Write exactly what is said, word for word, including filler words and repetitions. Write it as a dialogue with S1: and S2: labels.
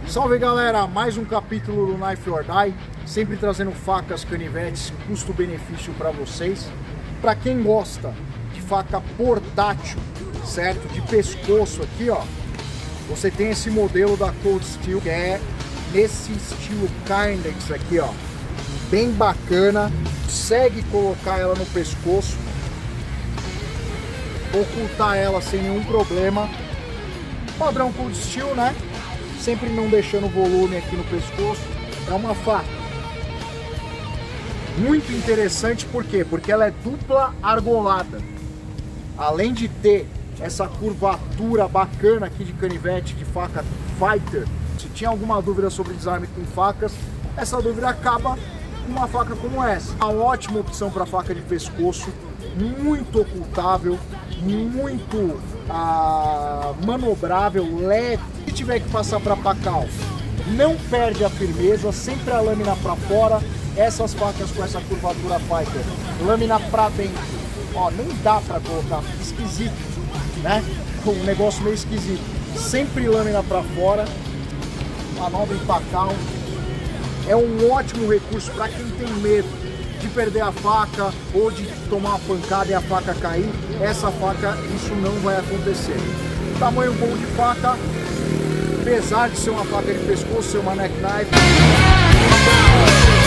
S1: Salve galera, mais um capítulo do Knife or Die, sempre trazendo facas, canivetes, custo-benefício para vocês. Para quem gosta de faca portátil, certo? De pescoço aqui, ó, você tem esse modelo da Cold Steel, que é nesse estilo Kydex aqui, ó, bem bacana. Consegue colocar ela no pescoço, ocultar ela sem nenhum problema. Padrão Cold Steel, né? Sempre não deixando volume aqui no pescoço. É uma faca muito interessante, por quê? Porque ela é dupla argolada. Além de ter essa curvatura bacana aqui de canivete, de faca fighter, se tinha alguma dúvida sobre desarme com facas, essa dúvida acaba com uma faca como essa. Uma ótima opção para faca de pescoço, muito ocultável, muito ah, manobrável, leve. Se tiver que passar para pacal, não perde a firmeza, sempre a lâmina para fora. Essas facas com essa curvatura fighter, lâmina para dentro, ó, nem dá para colocar, esquisito, né? Um negócio meio esquisito. Sempre lâmina para fora, manobra em pacal. É um ótimo recurso para quem tem medo de perder a faca ou de tomar uma pancada e a faca cair. Essa faca, isso não vai acontecer. Tamanho bom de faca, apesar de ser uma faca de pescoço, ser uma neck knife.